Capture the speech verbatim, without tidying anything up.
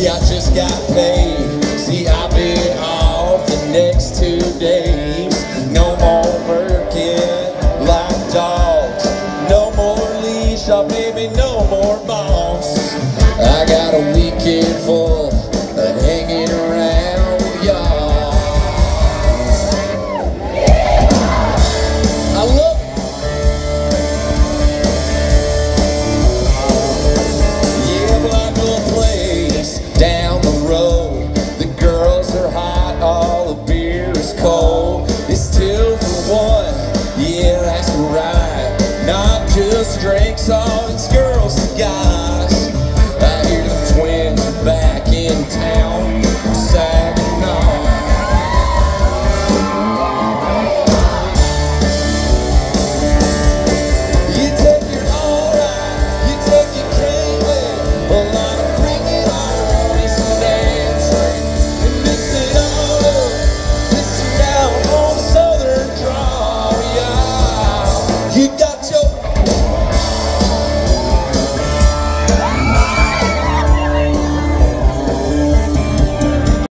Yeah, I just got paid. See, I've been off the next two days. No more working like dogs. No more leash, oh baby, no more boss. I got a weekend full of hanging around with y'all. I love it. Yeah, but I know a place down the road. The girls are hot, all the beer is cold. It's two for one, yeah, that's right. Not just drinks, all it's girls and guys. I hear the twins are back in town from Saginaw. You take your alright, you take your can't wait. Well, I'ma bring it on, it's a damn train. And mix it all up, listen down on the southern draw, yeah. You